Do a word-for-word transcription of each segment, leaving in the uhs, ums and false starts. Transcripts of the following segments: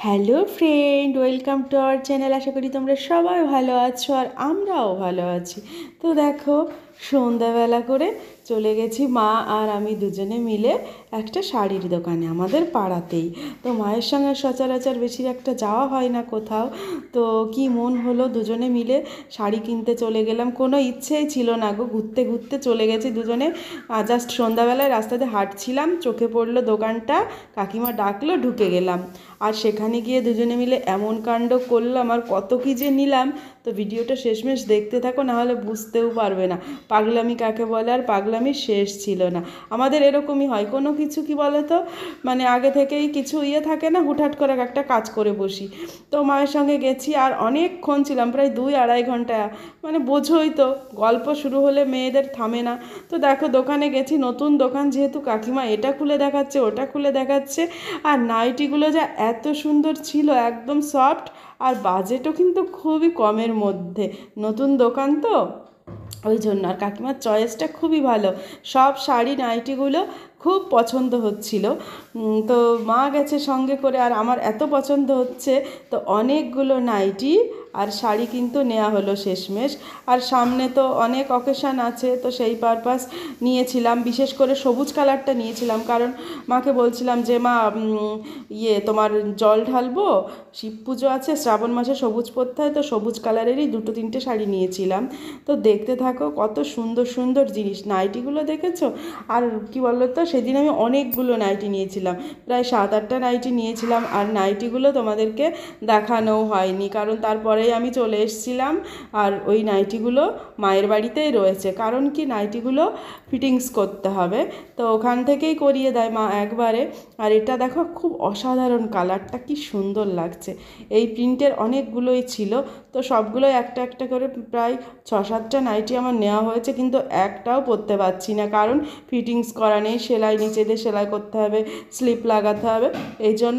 Hello friend, welcome to our channel. আশা করি তোমরা সবাই ভালো আছো আর আমরাও ভালো আছি। তো দেখো, সন্ধ্যাবেলা করে চলে গেছি মা আর আমি দুজনে মিলে একটা শাড়ির দোকানে আমাদের পাড়াতেই। তো মায়ের সঙ্গে সচরাচর বেশি একটা যাওয়া হয় না কোথাও। তো কি মন হলো, দুজনে মিলে শাড়ি কিনতে চলে গেলাম। কোনো ইচ্ছেই ছিল না গো, ঘুরতে ঘুরতে চলে গেছি দুজনে। জাস্ট সন্ধ্যাবেলায় রাস্তাতে হাঁটছিলাম, চোখে পড়লো দোকানটা, কাকিমা ডাকলো, ঢুকে গেলাম। আর সেখানে গিয়ে দুজনে মিলে এমন কাণ্ড করলাম আর কত কী যে নিলাম। তো ভিডিওটা শেষমেশ দেখতে থাকো, নাহলে বুঝতেও পারবে না পাগলামি কাকে বলে। আর পাগলামির শেষ ছিল না। আমাদের এরকমই হয়, কোনো কিছু কি বলে তো, মানে আগে থেকেই কিছু ইয়ে থাকে না, হুটহাট করে একটা কাজ করে বসি। তো মায়ের সঙ্গে গেছি আর অনেকক্ষণ ছিলাম, প্রায় দুই আড়াই ঘন্টা। মানে বোঝোই তো, গল্প শুরু হলে মেয়েদের থামে না। তো দেখো, দোকানে গেছি, নতুন দোকান যেহেতু, কাকিমা এটা খুলে দেখাচ্ছে, ওটা খুলে দেখাচ্ছে। আর নাইটিগুলো যা এত সুন্দর ছিল, একদম সফট, আর বাজেটও কিন্তু খুবই কমের মধ্যে। নতুন দোকান তো ওই জন্য। আর কাকিমার চয়েসটা খুবই ভালো, সব শাড়ি নাইটিগুলো খুব পছন্দ হচ্ছিল। তো মা গেছে সঙ্গে করে, আর আমার এত পছন্দ হচ্ছে, তো অনেকগুলো নাইটি আর শাড়ি কিন্তু নেওয়া হলো শেষমেশ। আর সামনে তো অনেক অকেশান আছে, তো সেই পারপাস নিয়েছিলাম। বিশেষ করে সবুজ কালারটা নিয়েছিলাম, কারণ মাকে বলছিলাম যে মা ইয়ে তোমার জল ঢালবো, শিব পুজো আছে, শ্রাবণ মাসে সবুজ পরতে হয়, তো সবুজ কালারেরই দুটো তিনটে শাড়ি নিয়েছিলাম। তো দেখতে থাকো, কত সুন্দর সুন্দর জিনিস। নাইটিগুলো দেখেছো? আর কি বলো তো, সেদিন আমি অনেকগুলো নাইটি নিয়েছিলাম, প্রায় সাত আটটা নাইটি নিয়েছিলাম। আর নাইটিগুলো তোমাদেরকে দেখানোও হয়নি, কারণ তারপরেই আমি চলে এসেছিলাম। আর ওই নাইটিগুলো মায়ের বাড়িতেই রয়েছে, কারণ কি নাইটিগুলো ফিটিংস করতে হবে, তো ওখান থেকেই করিয়ে দেয় মা একবারে। আর এটা দেখো, খুব অসাধারণ কালারটা, কি সুন্দর লাগছে। এই প্রিন্টের অনেকগুলোই ছিল, তো সবগুলোই একটা একটা করে প্রায় ছ সাতটা নাইটি আমার নেওয়া হয়েছে, কিন্তু একটাও পরতে পারছি না, কারণ ফিটিংস করা নেই। সেলাই নিচে দিয়ে সেলাই করতে হবে, স্লিপ লাগাতে হবে, এই জন্য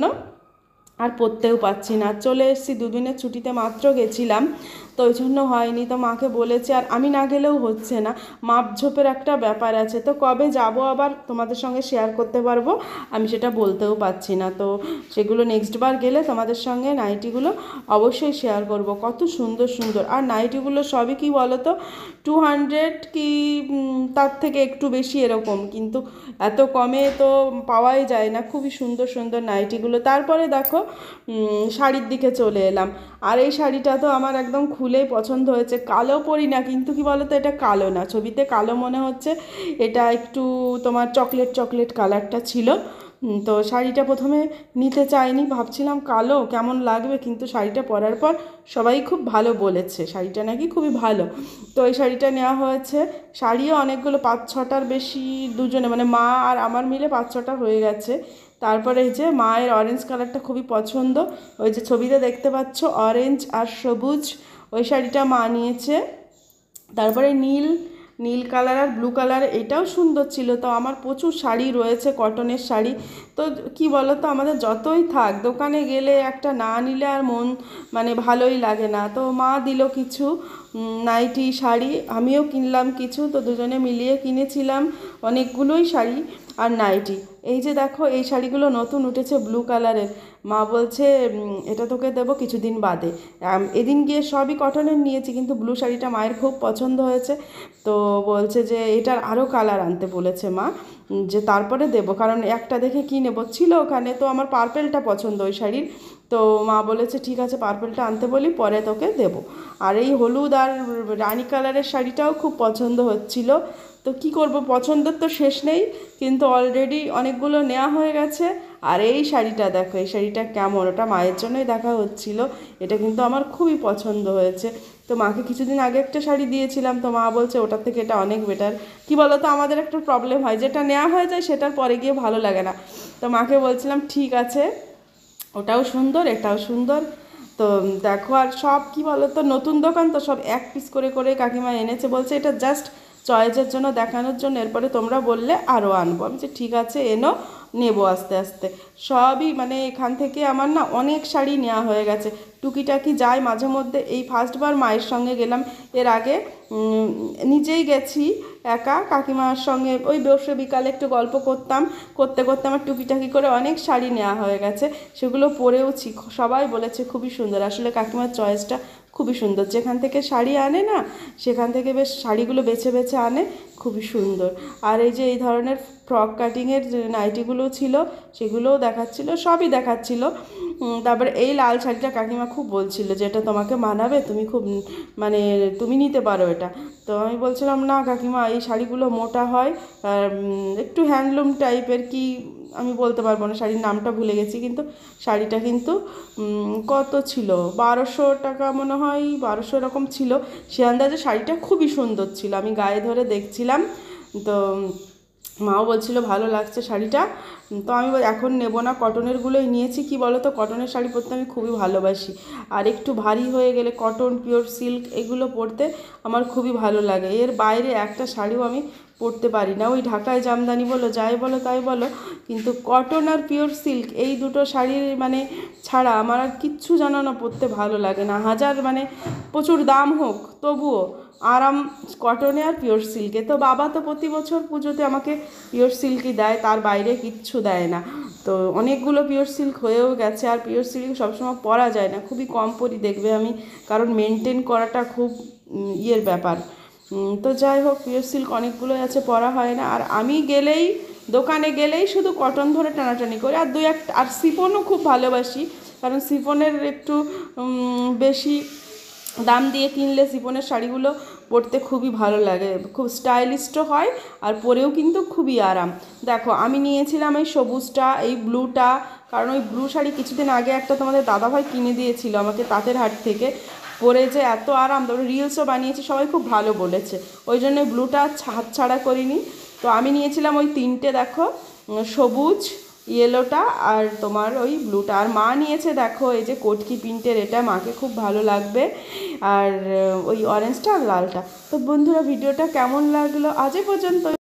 আর পরতেও পারছি না। চলে এসেছি, দুদিনের ছুটিতে মাত্র গেছিলাম, তো ওই জন্য হয়নি। তো মাকে বলেছি, আর আমি না গেলেও হচ্ছে না, মাপঝোপের একটা ব্যাপার আছে। তো কবে যাব আবার তোমাদের সঙ্গে শেয়ার করতে পারবো আমি সেটা বলতেও পারছি না। তো সেগুলো নেক্সট বার গেলে তোমাদের সঙ্গে নাইটিগুলো অবশ্যই শেয়ার করব। কত সুন্দর সুন্দর। আর নাইটিগুলো সবই কি বলো তো, টু হান্ড্রেড কি তার থেকে একটু বেশি এরকম, কিন্তু এত কমে তো পাওয়াই যায় না। খুবই সুন্দর সুন্দর নাইটিগুলো। তারপরে দেখো, শাড়ির দিকে চলে এলাম। আর এই শাড়িটা তো আমার একদম খুলেই পছন্দ হয়েছে। কালো পরি না, কিন্তু কি বলো তো, এটা কালো না, ছবিতে কালো মনে হচ্ছে, এটা একটু তোমার চকলেট চকলেট কালারটা ছিল। তো শাড়িটা প্রথমে নিতে চাইনি, ভাবছিলাম কালো কেমন লাগবে, কিন্তু শাড়িটা পরার পর সবাই খুব ভালো বলেছে, শাড়িটা নাকি খুবই ভালো। তো এই শাড়িটা নেওয়া হয়েছে। শাড়িও অনেকগুলো, পাঁচ ছটার বেশি, দুজনে মানে মা আর আমার মিলে পাঁচ ছটা হয়ে গেছে। তারপরে এই যে মায়ের অরেঞ্জ কালারটা খুবই পছন্দ, ওই যে ছবিতে দেখতে পাচ্ছ অরেঞ্জ আর সবুজ, ওই শাড়িটা মা নিয়েছে। তারপরে নীল নীল কালার আর ব্লু কালার, এটাও সুন্দর ছিল। তো আমার প্রচুর শাড়ি রয়েছে, কটনের শাড়ি। তো কি বলো তো, আমাদের যতই থাক, দোকানে গেলে একটা না নিলে আর মন মানে ভালোই লাগে না। তো মা দিল কিছু নাইটি, শাড়ি, আমিও কিনলাম কিছু, তো দুজনে মিলিয়ে কিনেছিলাম অনেকগুলোই শাড়ি আর নাইটি। এই যে দেখো, এই শাড়িগুলো নতুন উঠেছে ব্লু কালারের। মা বলছে এটা তোকে দেবো কিছুদিন বাদে। এদিন গিয়ে সবই কটনের নিয়েছি, কিন্তু ব্লু শাড়িটা মায়ের খুব পছন্দ হয়েছে, তো বলছে যে এটার আরও কালার আনতে বলেছে মা, যে তারপরে দেবো, কারণ একটা দেখে কী নেবো ছিল ওখানে। তো আমার পার্পেলটা পছন্দ ওই শাড়ির, তো মা বলেছে ঠিক আছে পার্পেলটা আনতে বলি, পরে তোকে দেবো। আর এই হলুদ আর রানি কালারের শাড়িটাও খুব পছন্দ হচ্ছিল। তো কি করব, পছন্দের তো শেষ নেই, কিন্তু অলরেডি অনেকগুলো নেওয়া হয়ে গেছে। আর এই শাড়িটা দেখো, এই শাড়িটা কেমন, ওটা মায়ের জন্যই দেখা হচ্ছিল। এটা কিন্তু আমার খুবই পছন্দ হয়েছে। তো মাকে কিছুদিন আগে একটা শাড়ি দিয়েছিলাম, তো মা বলছে ওটার থেকে এটা অনেক বেটার। কি বলো তো, আমাদের একটা প্রবলেম হয়, যেটা নেওয়া হয়ে যায় সেটার পরে গিয়ে ভালো লাগে না। তো মাকে বলছিলাম ঠিক আছে, ওটাও সুন্দর, এটাও সুন্দর। তো দেখো, আর সব কি বলো তো, নতুন দোকান তো, সব এক পিস করে করে কাকিমা এনেছে, বলছে এটা জাস্ট চয়েসের জন্য, দেখানোর জন্য। এরপরে তোমরা বললে আরও আনবো। আমি যে ঠিক আছে এনো, নেবো আস্তে আস্তে। সবই মানে এখান থেকে আমার না অনেক শাড়ি নেওয়া হয়ে গেছে, টুকিটাকি যাই মাঝে মধ্যে। এই ফার্স্টবার মায়ের সঙ্গে গেলাম, এর আগে নিজেই গেছি একা কাকিমার সঙ্গে, ওই বসে বিকালে একটু গল্প করতাম, করতে করতে আমার টুকিটাকি করে অনেক শাড়ি নেওয়া হয়ে গেছে। সেগুলো পরেওছি, সবাই বলেছে খুবই সুন্দর। আসলে কাকিমার চয়েসটা খুবই সুন্দর, যেখান থেকে শাড়ি আনে না সেখান থেকে বেশ শাড়িগুলো বেছে বেছে আনে, খুবই সুন্দর। আর এই যে এই ধরনের ফ্রক কাটিংয়ের যে নাইটিগুলো ছিল সেগুলোও দেখাচ্ছিল, সবই দেখাচ্ছিল। তারপরে এই লাল শাড়িটা কাকিমা খুব বলছিল যে এটা তোমাকে মানাবে, তুমি খুব মানে তুমি নিতে পারো এটা। তো আমি বলছিলাম না কাকিমা, এই শাড়িগুলো মোটা হয় আর একটু হ্যান্ডলুম টাইপের, কি আমি বলতে পারবো না, শাড়ির নামটা ভুলে গেছি। কিন্তু শাড়িটা কিন্তু কত ছিল, বারোশো টাকা মনে হয়, বারোশো এরকম ছিল সে আন্দাজে। শাড়িটা খুবই সুন্দর ছিল, আমি গায়ে ধরে দেখছিলাম। তো মাও বলছিল ভালো লাগছে শাড়িটা। তো আমি এখন নেব না, কটনেরগুলোই নিয়েছি। কি বলো তো, কটনের শাড়ি পরতে আমি খুবই ভালোবাসি, আর একটু ভারী হয়ে গেলে কটন, পিওর সিল্ক এগুলো পরতে আমার খুবই ভালো লাগে। এর বাইরে একটা শাড়িও আমি পরতে পারি না, ওই ঢাকায় জামদানি বলো যাই বলো তাই বলো, কিন্তু কটন আর পিওর সিল্ক এই দুটো শাড়ির মানে ছাড়া আমার আর কিচ্ছু জানো না পরতে ভালো লাগে না। হাজার মানে প্রচুর দাম হোক তবুও আরাম কটনে আর পিওর সিল্কে। তো বাবা তো প্রতি বছর পুজোতে আমাকে পিওর সিল্কই দেয়, তার বাইরে কিচ্ছু দেয় না। তো অনেকগুলো পিওর সিল্ক হয়েও গেছে, আর পিওর সিল্ক সবসময় পরা যায় না, খুবই কম পরি দেখবে আমি, কারণ মেনটেন করাটা খুব ইয়ের ব্যাপার। তো যাই হোক, পিওর সিল্ক অনেকগুলোই আছে, পরা হয় না। আর আমি গেলেই দোকানে গেলেই শুধু কটন ধরে টানাটানি করি, আর দুই একটা আর শিফনও খুব ভালোবাসি, কারণ শিফনের একটু বেশি দাম দিয়ে কিনলে শিফনের শাড়িগুলো পরতে খুবই ভালো লাগে, খুব স্টাইলিশও হয়, আর পরেও কিন্তু খুবই আরাম। দেখো আমি নিয়েছিলাম এই সবুজটা, এই ব্লুটা, কারণ ওই ব্লু শাড়ি কিছুদিন আগে একটা তোমাদের দাদাভাই কিনে দিয়েছিল আমাকে তাঁতের হাট থেকে, পরে যে এত আরাম, তারপরে রিলসও বানিয়েছে, সবাই খুব ভালো বলেছে, ওই জন্য ব্লুটা হাত ছাড়া করিনি। তো আমি নিয়েছিলাম ওই তিনটে, দেখো সবুজ, ইয়েলোটা আর তোমার ওই ব্লুটা। আর মা নিয়েছে দেখো এই যে কটকি প্রিন্টের, এটা মাকে খুব ভালো লাগবে, আর ওই অরেঞ্জটা আর লালটা। তো বন্ধুরা ভিডিওটা কেমন লাগলো আজ এ পর্যন্ত।